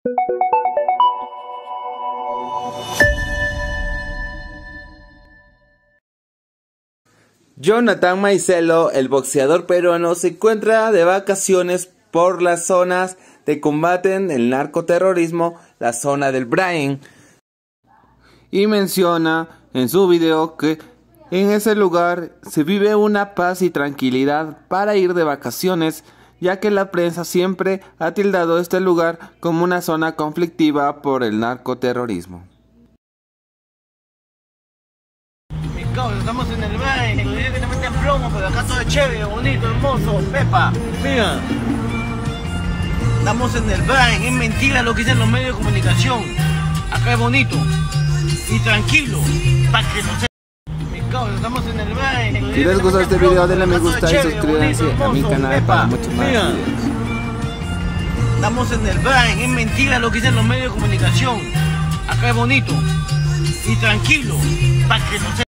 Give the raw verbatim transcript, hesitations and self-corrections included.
Jonathan Maicelo, el boxeador peruano, se encuentra de vacaciones por las zonas de combate en el narcoterrorismo, la zona del Brain, y menciona en su video que en ese lugar se vive una paz y tranquilidad para ir de vacaciones, ya que la prensa siempre ha tildado este lugar como una zona conflictiva por el narcoterrorismo. Estamos en el Brain, el día que te meten plomo, pero acá todo es chévere, bonito, hermoso, Pepa, mira. Estamos en el Brain, es mentira lo que dicen los medios de comunicación. Acá es bonito y tranquilo, para que no se... Estamos en el Brain. Si les gustó este video, denle me gusta y suscríbanse a mi canal para muchos más videos. Estamos en el Brain, es mentira lo que dicen los medios de comunicación. Acá es bonito y tranquilo, para que no se...